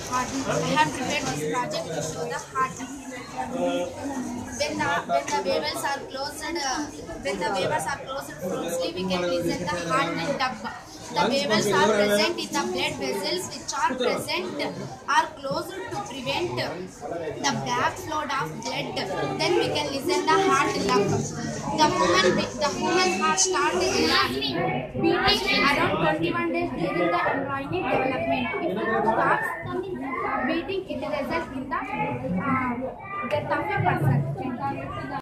heartbeat. I have prepared this project to show the heartbeat. When the valves are closed, closely, we can listen the heartbeat dub. The valves are present in the blood vessels, which are closed to prevent the backflow of blood. Then we can listen the heart dub. The human heart starts beating around 21 days during the embryonic development. If it stops beating, it results in the death of a person.